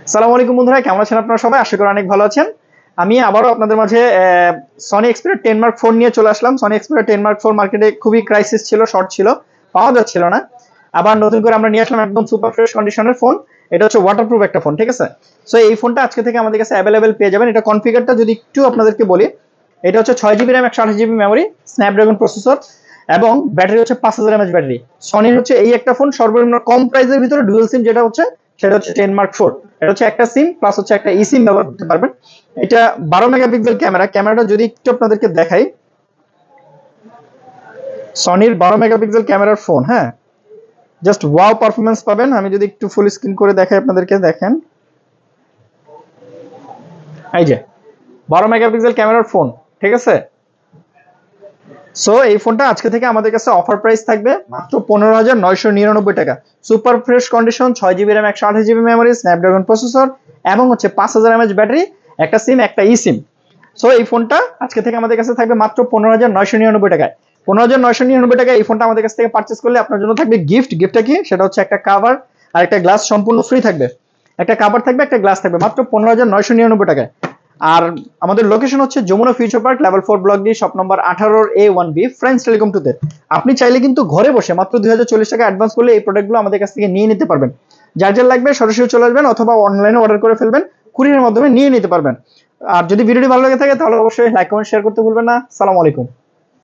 আসসালামু আলাইকুম বন্ধুরা, কেমন আছেন আপনারা সবাই? আশা করি অনেক ভালো আছেন। আমি আবারও আপনাদের মাঝে সনি এক্সপিরিয়া 10 মার্ক 4 নিয়ে চলে আসলাম। সনি এক্সপিরিয়া 10 মার্ক 4 মার্কেটে খুবই ক্রাইসিস ছিল, শর্ট ছিল, পাওয়া যাচ্ছিল না। আবার নতুন করে আমরা নিয়ে আসলাম একদম সুপার ফ্রেশ কন্ডিশনের ফোন। এটা হচ্ছে ওয়াটারপ্রুফ একটা ফোন, ঠিক আছে? সো এই ফোনটা আজকে থেকে আমাদের কাছে অ্যাভেলেবেল পেয়ে যাবেন। এটা কনফিগারটা যদি একটু আপনাদেরকে বলি, এটা হচ্ছে 6 GB RAM 128 GB memory, Snapdragon processor এবং ব্যাটারি হচ্ছে 5000 এমএএইচ ব্যাটারি। সনির হচ্ছে এই একটা ফোন সর্বনিম্ন কম প্রাইসের ভিতরে ডুয়াল সিম যেটা হচ্ছে সেটা হচ্ছে 10 মার্ক 4। এটা হচ্ছে একটা সিম প্লাস হচ্ছে একটা ই সিম ব্যবহার করতে পারবেন। এটা 12 মেগাপিক্সেল ক্যামেরাটা যদি একটু আপনাদেরকে দেখাই, সনির 12 মেগাপিক্সেল ক্যামেরার ফোন, হ্যাঁ, জাস্ট ওয়াও পারফরমেন্স পাবেন। আমি যদি একটু ফুল স্ক্রিন করে দেখাই আপনাদেরকে, দেখেন এই যে 12 মেগাপিক্সেল ক্যামেরার ফোন, ঠিক আছে? সো এই ফোনটা আজকে থেকে আমাদের কাছে অফার প্রাইস থাকবে মাত্র 15,999 টাকা। Super fresh condition, 6 GB RAM 128 GB memory, Snapdragon processor এবং হচ্ছে 5000 এমএএইচ ব্যাটারি, একটা সিম একটা ই সিম। সো এই ফোনটা আজকে থেকে আমাদের কাছে থাকবে মাত্র 15,999 টাকায়। 15,999 টাকায় এই ফোনটা আমাদের কাছ থেকে পারচেস করলে আপনার জন্য থাকবে গিফটটা কি সেটা হচ্ছে একটা কাভার আর একটা গ্লাস সম্পূর্ণ ফ্রি থাকবে। একটা কাভার থাকবে, একটা গ্লাস থাকবে, মাত্র 15,999 টাকায়। আর আমাদের লোকেশন হচ্ছে Jamuna future park, level 4 block D, shop number 18A1B, friends telecom 2 তে। আপনি চাইলে কিন্তু ঘরে বসে মাত্র 2040 টাকা অ্যাডভান্স করলে এই প্রোডাক্টগুলো আমাদের কাছ থেকে নিয়ে নিতে পারবেন। যার যার লাগবে সরাসরি চলে আসবেন অথবা অনলাইনে অর্ডার করে ফেলবেন, কুরিয়ারের মাধ্যমে নিয়ে নিতে পারবেন। আর যদি ভিডিওটি ভালো লেগে থাকে তাহলে অবশ্যই লাইক কমেন্ট শেয়ার করতে ভুলবেন না। সালাম আলাইকুম।